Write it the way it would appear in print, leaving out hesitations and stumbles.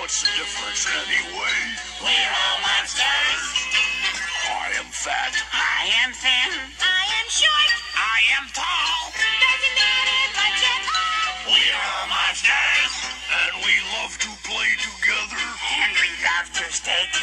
What's the difference anyway? We're all monsters. I am fat. I am thin. I am short. I am tall. Doesn't matter much at all. We're all monsters. And we love to play together. And we love to stay